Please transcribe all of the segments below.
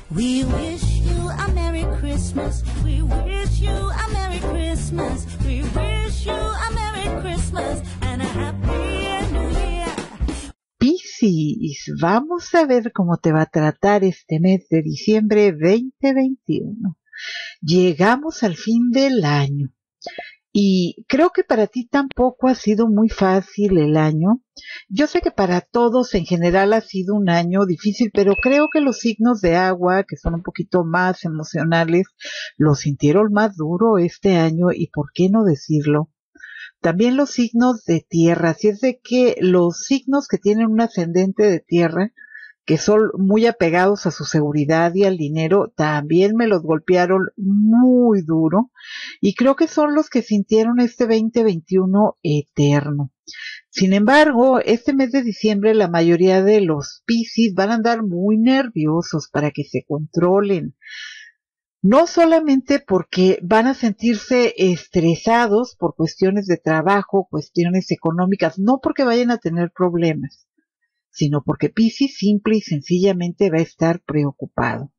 We wish you a Merry Christmas. We wish you a Merry Christmas. We wish you a Merry Christmas and a Happy New Year. Piscis, vamos a ver cómo te va a tratar este mes de diciembre 2021. Llegamos al fin del año y creo que para ti tampoco ha sido muy fácil el año. Yo sé que para todos en general ha sido un año difícil, pero creo que los signos de agua, que son un poquito más emocionales, lo sintieron más duro este año y por qué no decirlo. También los signos de tierra, así es de que los signos que tienen un ascendente de tierra, que son muy apegados a su seguridad y al dinero, también me los golpearon muy duro y creo que son los que sintieron este 2021 eterno. Sin embargo, este mes de diciembre la mayoría de los Piscis van a andar muy nerviosos para que se controlen. No solamente porque van a sentirse estresados por cuestiones de trabajo, cuestiones económicas, no porque vayan a tener problemas, sino porque Piscis simple y sencillamente va a estar preocupado.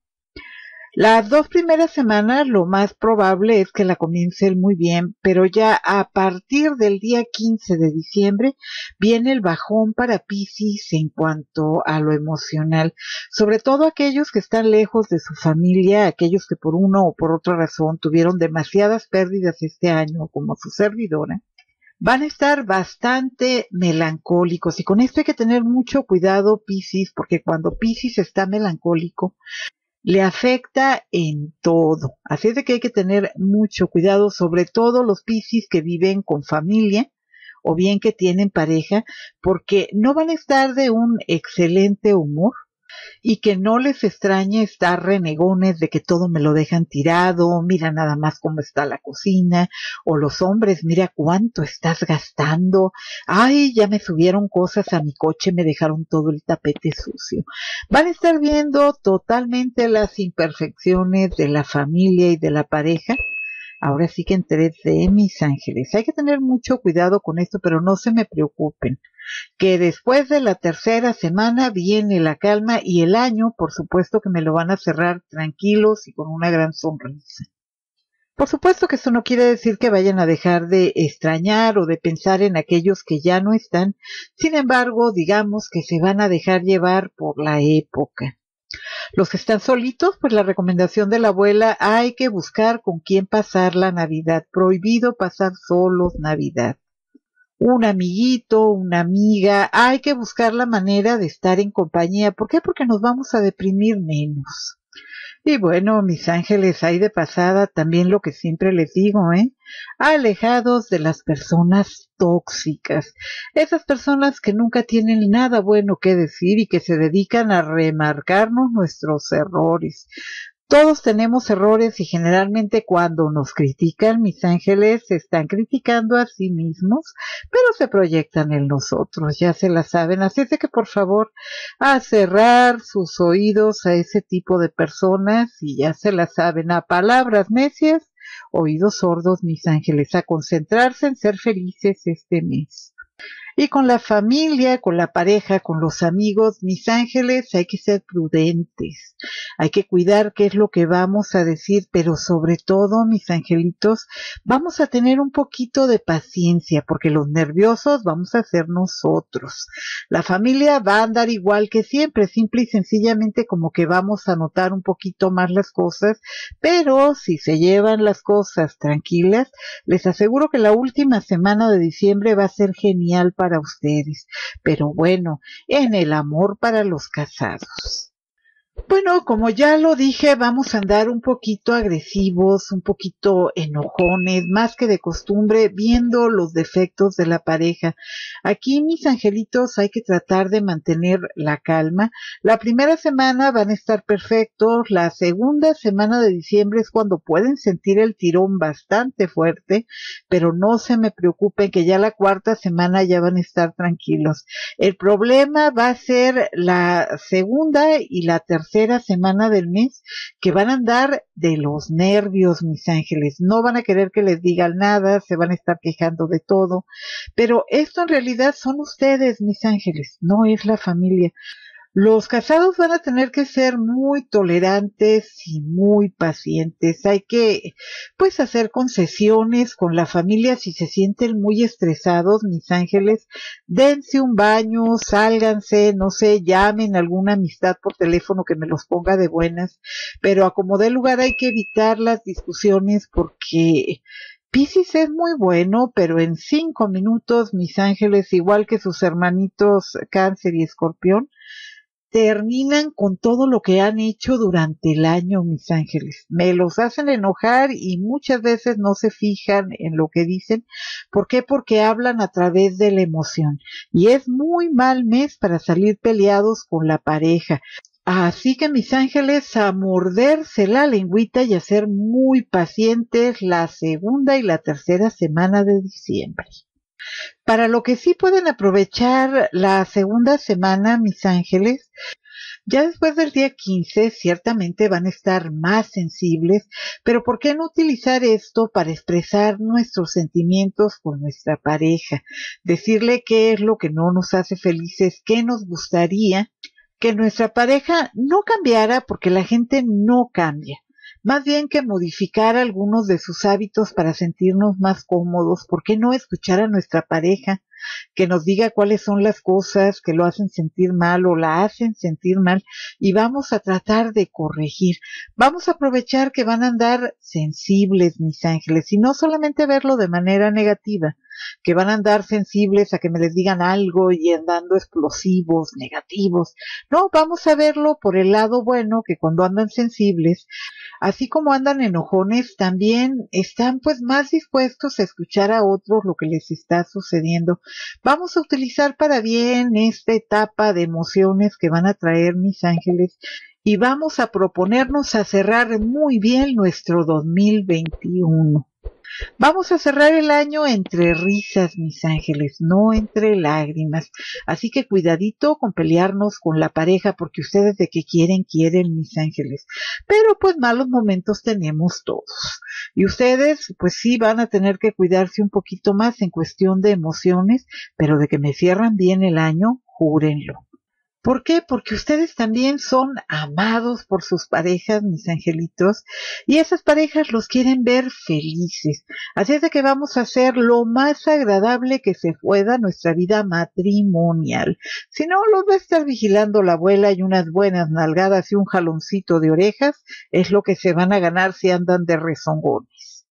Las 2 primeras semanas lo más probable es que la comiencen muy bien, pero ya a partir del día 15 de diciembre viene el bajón para Piscis en cuanto a lo emocional, sobre todo aquellos que están lejos de su familia, aquellos que por una o por otra razón tuvieron demasiadas pérdidas este año, como su servidora. Van a estar bastante melancólicos y con esto hay que tener mucho cuidado, Piscis, porque cuando Piscis está melancólico, le afecta en todo. Así es de que hay que tener mucho cuidado, sobre todo los Piscis que viven con familia o bien que tienen pareja, porque no van a estar de un excelente humor y que no les extrañe estar renegones de que todo me lo dejan tirado, mira nada más cómo está la cocina, o los hombres, mira cuánto estás gastando, ay, ya me subieron cosas a mi coche, me dejaron todo el tapete sucio. Van a estar viendo totalmente las imperfecciones de la familia y de la pareja. Ahora sí que en 3D, mis ángeles. Hay que tener mucho cuidado con esto, pero no se me preocupen, que después de la tercera semana viene la calma y el año, por supuesto que me lo van a cerrar tranquilos y con una gran sonrisa. Por supuesto que eso no quiere decir que vayan a dejar de extrañar o de pensar en aquellos que ya no están, sin embargo, digamos que se van a dejar llevar por la época. Los que están solitos, pues la recomendación de la abuela, hay que buscar con quién pasar la Navidad, prohibido pasar solos Navidad. Un amiguito, una amiga, hay que buscar la manera de estar en compañía. ¿Por qué? Porque nos vamos a deprimir menos. Y bueno, mis ángeles, hay de pasada también lo que siempre les digo, alejados de las personas tóxicas, esas personas que nunca tienen nada bueno que decir y que se dedican a remarcarnos nuestros errores. Todos tenemos errores y generalmente cuando nos critican, mis ángeles se están criticando a sí mismos, pero se proyectan en nosotros, ya se la saben. Así es de que por favor, a cerrar sus oídos a ese tipo de personas y ya se la saben, a palabras necias, oídos sordos, mis ángeles, a concentrarse en ser felices este mes. Y con la familia, con la pareja, con los amigos, mis ángeles, hay que ser prudentes, hay que cuidar qué es lo que vamos a decir, pero sobre todo, mis angelitos, vamos a tener un poquito de paciencia, porque los nerviosos vamos a ser nosotros. La familia va a andar igual que siempre, simple y sencillamente como que vamos a notar un poquito más las cosas, pero si se llevan las cosas tranquilas, les aseguro que la última semana de diciembre va a ser genial para ustedes, pero bueno, en el amor para los casados. Bueno, como ya lo dije, vamos a andar un poquito agresivos, un poquito enojones, más que de costumbre, viendo los defectos de la pareja. Aquí, mis angelitos, hay que tratar de mantener la calma. La primera semana van a estar perfectos, la segunda semana de diciembre es cuando pueden sentir el tirón bastante fuerte, pero no se me preocupen que ya la cuarta semana ya van a estar tranquilos. El problema va a ser la segunda y la tercera semana del mes, que van a andar de los nervios, mis ángeles. No van a querer que les digan nada, se van a estar quejando de todo, pero esto en realidad son ustedes, mis ángeles, no es la familia. Los casados van a tener que ser muy tolerantes y muy pacientes. Hay que, pues, hacer concesiones con la familia si se sienten muy estresados, mis ángeles. Dense un baño, sálganse, no sé, llamen a alguna amistad por teléfono que me los ponga de buenas. Pero a como dé lugar hay que evitar las discusiones porque Piscis es muy bueno, pero en 5 minutos, mis ángeles, igual que sus hermanitos Cáncer y Escorpión, terminan con todo lo que han hecho durante el año, mis ángeles. Me los hacen enojar y muchas veces no se fijan en lo que dicen. ¿Por qué? Porque hablan a través de la emoción. Y es muy mal mes para salir peleados con la pareja. Así que, mis ángeles, a morderse la lengüita y a ser muy pacientes la segunda y la tercera semana de diciembre. Para lo que sí pueden aprovechar la segunda semana, mis ángeles, ya después del día 15 ciertamente van a estar más sensibles, pero ¿por qué no utilizar esto para expresar nuestros sentimientos con nuestra pareja? Decirle qué es lo que no nos hace felices, qué nos gustaría que nuestra pareja no cambiara, porque la gente no cambia. Más bien que modificar algunos de sus hábitos para sentirnos más cómodos. ¿Por qué no escuchar a nuestra pareja que nos diga cuáles son las cosas que lo hacen sentir mal o la hacen sentir mal? Y vamos a tratar de corregir. Vamos a aprovechar que van a andar sensibles, mis ángeles, y no solamente verlo de manera negativa, que van a andar sensibles a que me les digan algo y andando explosivos, negativos. No, vamos a verlo por el lado bueno, que cuando andan sensibles, así como andan enojones, también están pues más dispuestos a escuchar a otros lo que les está sucediendo. Vamos a utilizar para bien esta etapa de emociones que van a traer, mis ángeles, y vamos a proponernos a cerrar muy bien nuestro 2021. Vamos a cerrar el año entre risas, mis ángeles, no entre lágrimas. Así que cuidadito con pelearnos con la pareja, porque ustedes de qué quieren, mis ángeles. Pero pues malos momentos tenemos todos. Y ustedes pues sí van a tener que cuidarse un poquito más en cuestión de emociones, pero de que me cierran bien el año, júrenlo. ¿Por qué? Porque ustedes también son amados por sus parejas, mis angelitos, y esas parejas los quieren ver felices. Así es de que vamos a hacer lo más agradable que se pueda nuestra vida matrimonial. Si no, los va a estar vigilando la abuela, y unas buenas nalgadas y un jaloncito de orejas es lo que se van a ganar si andan de rezongones.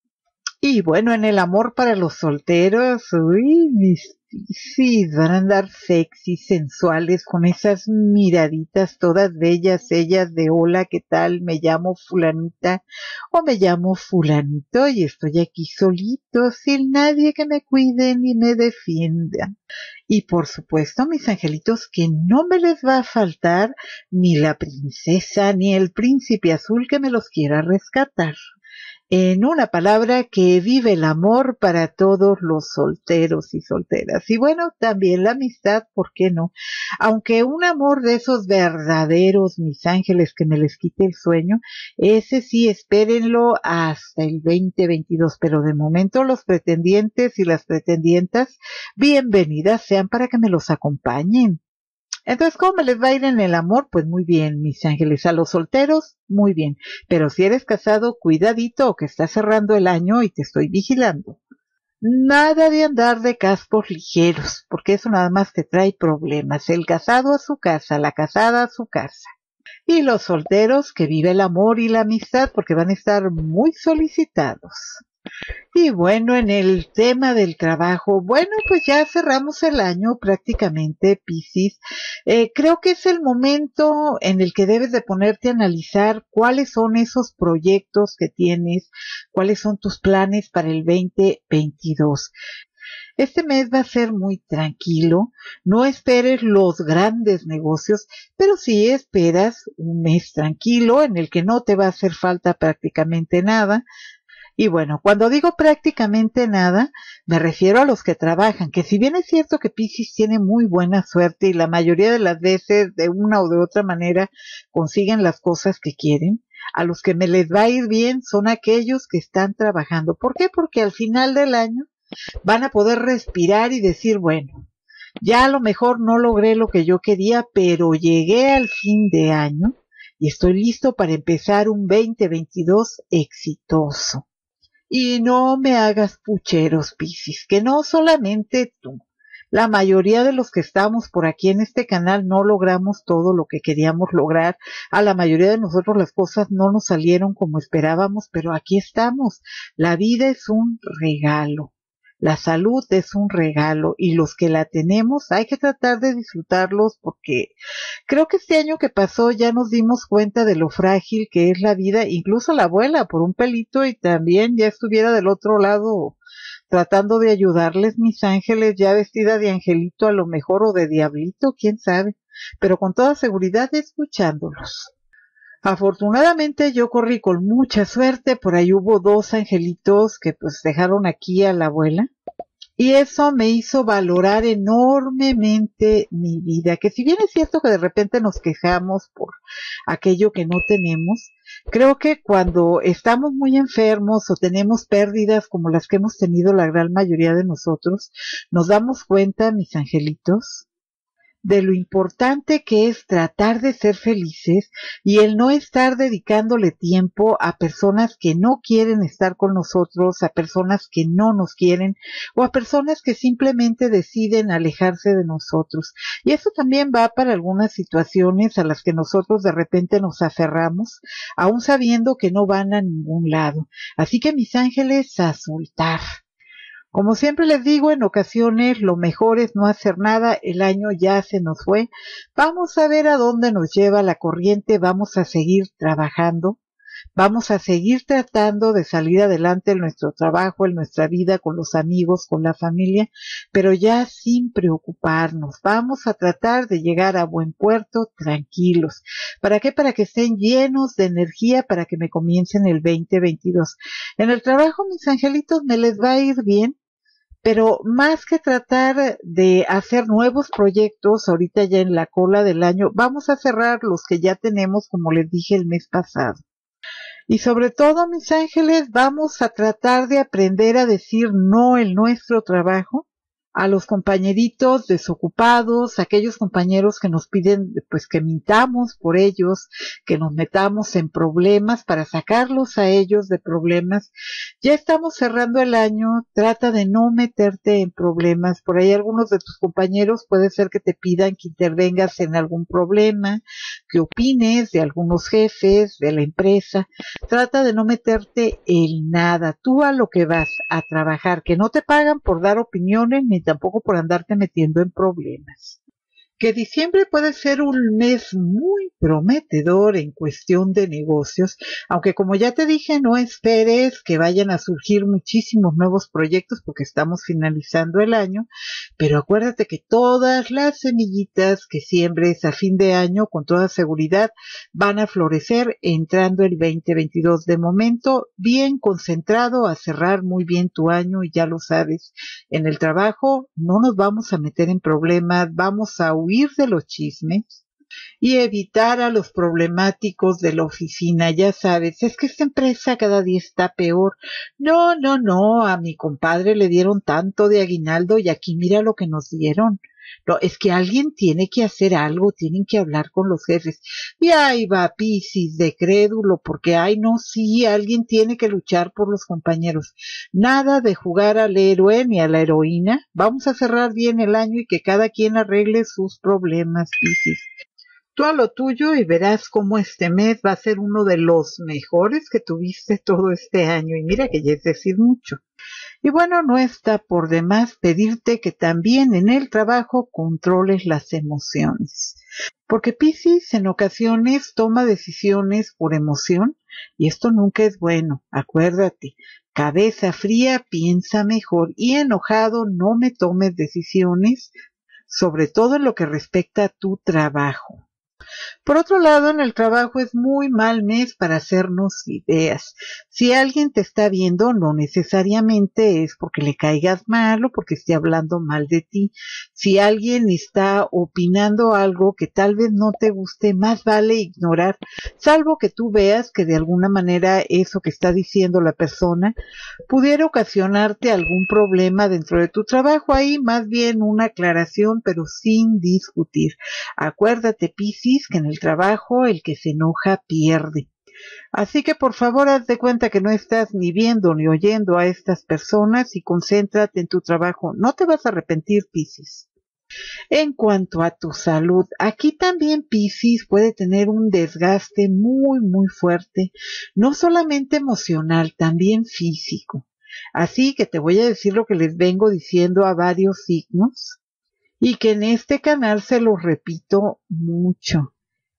Y bueno, en el amor para los solteros, uy, mis Piscis van a andar sexy, sensuales, con esas miraditas todas bellas, ellas de hola, ¿qué tal? Me llamo fulanita o me llamo fulanito y estoy aquí solito, sin nadie que me cuide ni me defienda. Y por supuesto, mis angelitos, que no me les va a faltar ni la princesa ni el príncipe azul que me los quiera rescatar. En una palabra, que vive el amor para todos los solteros y solteras. Y bueno, también la amistad, ¿por qué no? Aunque un amor de esos verdaderos, mis ángeles, que me les quite el sueño, ese sí, espérenlo hasta el 2022. Pero de momento los pretendientes y las pretendientas, bienvenidas sean para que me los acompañen. Entonces, ¿cómo me les va a ir en el amor? Pues muy bien, mis ángeles. A los solteros, muy bien. Pero si eres casado, cuidadito, que está cerrando el año y te estoy vigilando. Nada de andar de cascos ligeros, porque eso nada más te trae problemas. El casado a su casa, la casada a su casa. Y los solteros, que vive el amor y la amistad, porque van a estar muy solicitados. Y bueno, en el tema del trabajo, bueno, pues ya cerramos el año prácticamente, Piscis. Creo que es el momento en el que debes de ponerte a analizar cuáles son esos proyectos que tienes, cuáles son tus planes para el 2022. Este mes va a ser muy tranquilo, no esperes los grandes negocios, pero sí esperas un mes tranquilo en el que no te va a hacer falta prácticamente nada. Y bueno, cuando digo prácticamente nada, me refiero a los que trabajan, que si bien es cierto que Piscis tiene muy buena suerte y la mayoría de las veces de una o de otra manera consiguen las cosas que quieren, a los que me les va a ir bien son aquellos que están trabajando. ¿Por qué? Porque al final del año van a poder respirar y decir, bueno, Ya a lo mejor no logré lo que yo quería, pero llegué al fin de año y estoy listo para empezar un 2022 exitoso. Y no me hagas pucheros, Piscis, que no solamente tú. La mayoría de los que estamos por aquí en este canal no logramos todo lo que queríamos lograr. A la mayoría de nosotros las cosas no nos salieron como esperábamos, pero aquí estamos. La vida es un regalo. La salud es un regalo y los que la tenemos hay que tratar de disfrutarlos porque creo que este año que pasó ya nos dimos cuenta de lo frágil que es la vida, incluso la abuela por un pelito y también ya estuviera del otro lado tratando de ayudarles, mis ángeles, ya vestida de angelito a lo mejor o de diablito, quién sabe, pero con toda seguridad escuchándolos. Afortunadamente yo corrí con mucha suerte, por ahí hubo 2 angelitos que pues dejaron aquí a la abuela. Y eso me hizo valorar enormemente mi vida, que si bien es cierto que de repente nos quejamos por aquello que no tenemos, creo que cuando estamos muy enfermos o tenemos pérdidas como las que hemos tenido la gran mayoría de nosotros, nos damos cuenta, mis angelitos, de lo importante que es tratar de ser felices y el no estar dedicándole tiempo a personas que no quieren estar con nosotros, a personas que no nos quieren o a personas que simplemente deciden alejarse de nosotros. Y eso también va para algunas situaciones a las que nosotros de repente nos aferramos, aún sabiendo que no van a ningún lado. Así que mis ángeles, a soltar. Como siempre les digo, en ocasiones lo mejor es no hacer nada, el año ya se nos fue, vamos a ver a dónde nos lleva la corriente, vamos a seguir trabajando, vamos a seguir tratando de salir adelante en nuestro trabajo, en nuestra vida, con los amigos, con la familia, pero ya sin preocuparnos, vamos a tratar de llegar a buen puerto tranquilos. ¿Para qué? Para que estén llenos de energía, para que me comiencen el 2022. En el trabajo, mis angelitos, me les va a ir bien. Pero más que tratar de hacer nuevos proyectos, ahorita ya en la cola del año, vamos a cerrar los que ya tenemos, como les dije el mes pasado. Y sobre todo, mis ángeles, vamos a tratar de aprender a decir no en nuestro trabajo a los compañeritos desocupados, aquellos compañeros que nos piden pues que mintamos por ellos, que nos metamos en problemas para sacarlos a ellos de problemas. Ya estamos cerrando el año, trata de no meterte en problemas. Por ahí algunos de tus compañeros puede ser que te pidan que intervengas en algún problema, que opines de algunos jefes, de la empresa. Trata de no meterte en nada. Tú a lo que vas a trabajar, que no te pagan por dar opiniones ni tampoco por andarte metiendo en problemas. Que diciembre puede ser un mes muy prometedor en cuestión de negocios, aunque como ya te dije, no esperes que vayan a surgir muchísimos nuevos proyectos porque estamos finalizando el año, pero acuérdate que todas las semillitas que siembres a fin de año con toda seguridad van a florecer entrando el 2022. De momento, bien concentrado a cerrar muy bien tu año y ya lo sabes, en el trabajo no nos vamos a meter en problemas, vamos a huir de los chismes y evitar a los problemáticos de la oficina. Ya sabes, es que esta empresa cada día está peor. No, a mi compadre le dieron tanto de aguinaldo y aquí mira lo que nos dieron. No, es que alguien tiene que hacer algo, tienen que hablar con los jefes. Y ahí va Piscis de crédulo, porque no, sí, alguien tiene que luchar por los compañeros. Nada de jugar al héroe ni a la heroína. Vamos a cerrar bien el año y que cada quien arregle sus problemas, Piscis. Tú a lo tuyo y verás cómo este mes va a ser uno de los mejores que tuviste todo este año. Y mira que ya es decir mucho. Y bueno, no está por demás pedirte que también en el trabajo controles las emociones. Porque Piscis en ocasiones toma decisiones por emoción y esto nunca es bueno. Acuérdate, cabeza fría piensa mejor y enojado no me tomes decisiones, sobre todo en lo que respecta a tu trabajo. Por otro lado, en el trabajo es muy mal mes para hacernos ideas. Si alguien te está viendo, no necesariamente es porque le caigas mal o porque esté hablando mal de ti. Si alguien está opinando algo que tal vez no te guste, más vale ignorar, salvo que tú veas que de alguna manera eso que está diciendo la persona pudiera ocasionarte algún problema dentro de tu trabajo. Ahí más bien una aclaración, pero sin discutir. Acuérdate, Piscis, que en el trabajo el que se enoja pierde. Así que por favor haz de cuenta que no estás ni viendo ni oyendo a estas personas y concéntrate en tu trabajo. No te vas a arrepentir, Piscis. En cuanto a tu salud, aquí también Piscis puede tener un desgaste muy fuerte, no solamente emocional, también físico. Así que te voy a decir lo que les vengo diciendo a varios signos y que en este canal se lo repito mucho.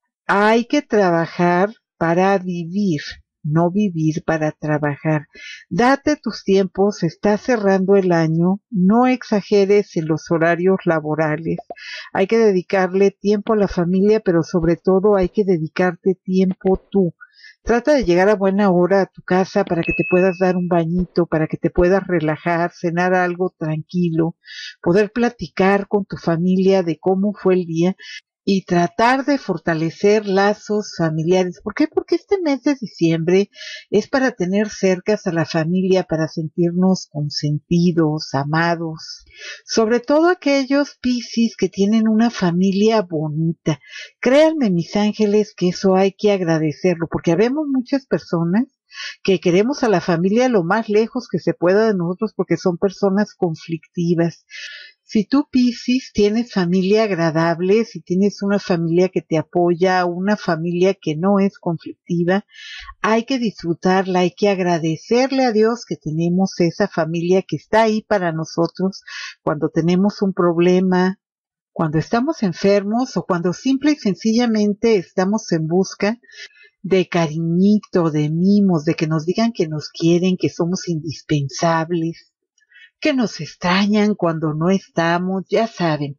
Hay que trabajar para vivir, no vivir para trabajar. Date tus tiempos, está cerrando el año, no exageres en los horarios laborales. Hay que dedicarle tiempo a la familia, pero sobre todo hay que dedicarte tiempo tú. Trata de llegar a buena hora a tu casa para que te puedas dar un bañito, para que te puedas relajar, cenar algo tranquilo, poder platicar con tu familia de cómo fue el día y tratar de fortalecer lazos familiares. ¿Por qué? Porque este mes de diciembre es para tener cercas a la familia, para sentirnos consentidos, amados. Sobre todo aquellos Piscis que tienen una familia bonita. Créanme, mis ángeles, que eso hay que agradecerlo, porque habemos muchas personas que queremos a la familia lo más lejos que se pueda de nosotros porque son personas conflictivas. Si tú, Piscis, tienes familia agradable, si tienes una familia que te apoya, una familia que no es conflictiva, hay que disfrutarla, hay que agradecerle a Dios que tenemos esa familia que está ahí para nosotros cuando tenemos un problema, cuando estamos enfermos o cuando simple y sencillamente estamos en busca de cariñito, de mimos, de que nos digan que nos quieren, que somos indispensables, que nos extrañan cuando no estamos, ya saben,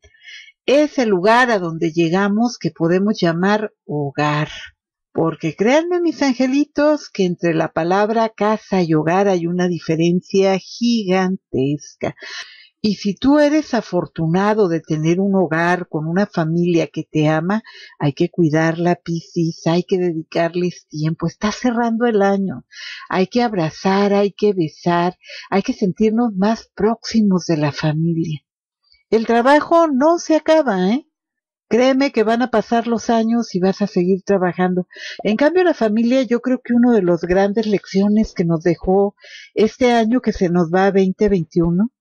es el lugar a donde llegamos que podemos llamar hogar. Porque créanme, mis angelitos, que entre la palabra casa y hogar hay una diferencia gigantesca. Y si tú eres afortunado de tener un hogar con una familia que te ama, hay que cuidarla, Piscis, hay que dedicarles tiempo. Está cerrando el año. Hay que abrazar, hay que besar, hay que sentirnos más próximos de la familia. El trabajo no se acaba, ¿eh? Créeme que van a pasar los años y vas a seguir trabajando. En cambio, la familia, yo creo que una de las grandes lecciones que nos dejó este año que se nos va a 2021,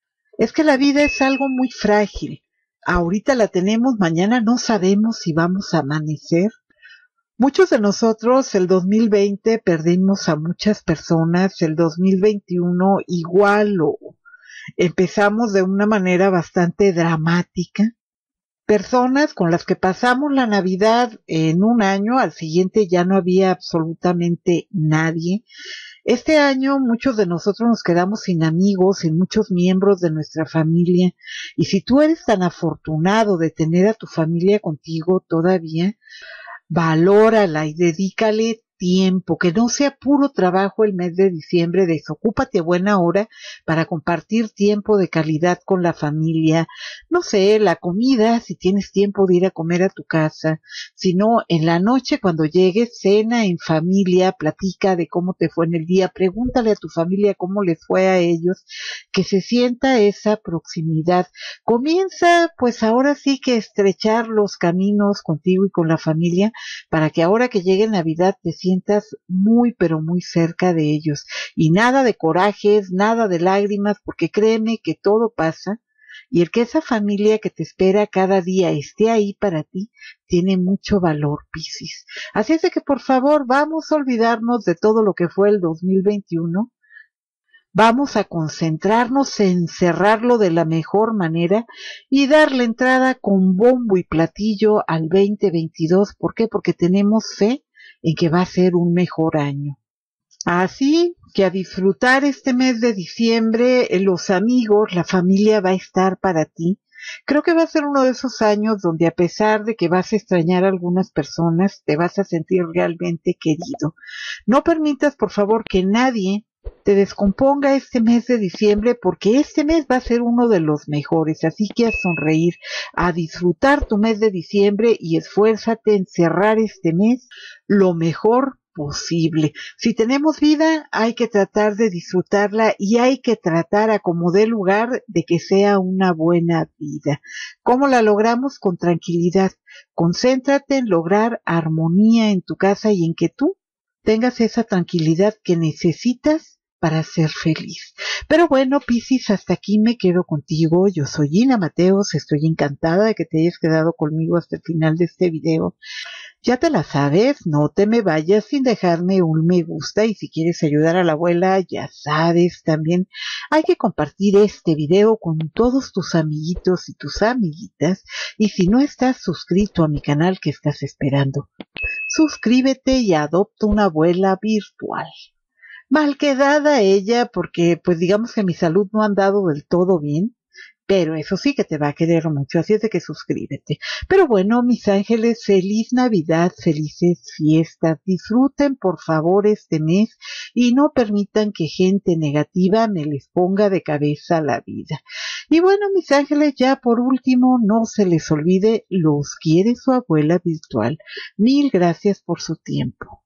es que la vida es algo muy frágil. Ahorita la tenemos, mañana no sabemos si vamos a amanecer. Muchos de nosotros el 2020 perdimos a muchas personas, el 2021 igual lo empezamos de una manera bastante dramática. Personas con las que pasamos la Navidad en un año, al siguiente ya no había absolutamente nadie. Este año muchos de nosotros nos quedamos sin amigos, sin muchos miembros de nuestra familia. Y si tú eres tan afortunado de tener a tu familia contigo todavía, valórala y dedícale tiempo, que no sea puro trabajo el mes de diciembre. Desocúpate a buena hora para compartir tiempo de calidad con la familia. No sé, la comida, si tienes tiempo de ir a comer a tu casa, si no, en la noche cuando llegues, cena en familia, platica de cómo te fue en el día, pregúntale a tu familia cómo les fue a ellos, que se sienta esa proximidad. Comienza, pues ahora sí que estrechar los caminos contigo y con la familia, para que ahora que llegue Navidad te sientas muy pero muy cerca de ellos. Y nada de corajes, nada de lágrimas, porque créeme que todo pasa, y el que esa familia que te espera cada día esté ahí para ti, tiene mucho valor, Piscis. Así es de que por favor vamos a olvidarnos de todo lo que fue el 2021, vamos a concentrarnos en cerrarlo de la mejor manera y darle entrada con bombo y platillo al 2022. ¿Por qué? Porque tenemos fe en que va a ser un mejor año. Así que a disfrutar este mes de diciembre, los amigos, la familia va a estar para ti. Creo que va a ser uno de esos años donde a pesar de que vas a extrañar a algunas personas, te vas a sentir realmente querido. No permitas, por favor, que nadie te descomponga este mes de diciembre porque este mes va a ser uno de los mejores, así que a sonreír, a disfrutar tu mes de diciembre y esfuérzate en cerrar este mes lo mejor posible. Si tenemos vida, hay que tratar de disfrutarla y hay que tratar a como dé lugar de que sea una buena vida. ¿Cómo la logramos? Con tranquilidad. Concéntrate en lograr armonía en tu casa y en que tú tengas esa tranquilidad que necesitas para ser feliz. Pero bueno, Piscis, hasta aquí me quedo contigo. Yo soy Gina Mateos, estoy encantada de que te hayas quedado conmigo hasta el final de este video. Ya te la sabes, no te me vayas sin dejarme un me gusta y si quieres ayudar a la abuela, ya sabes, también hay que compartir este video con todos tus amiguitos y tus amiguitas y si no estás suscrito a mi canal, ¿qué estás esperando? Suscríbete y adopta una abuela virtual. Mal quedada ella porque pues digamos que mi salud no ha andado del todo bien, pero eso sí que te va a querer mucho, así es de que suscríbete. Pero bueno, mis ángeles, feliz Navidad, felices fiestas, disfruten por favor este mes y no permitan que gente negativa me les ponga de cabeza la vida. Y bueno, mis ángeles, ya por último, no se les olvide, los quiere su abuela virtual. Mil gracias por su tiempo.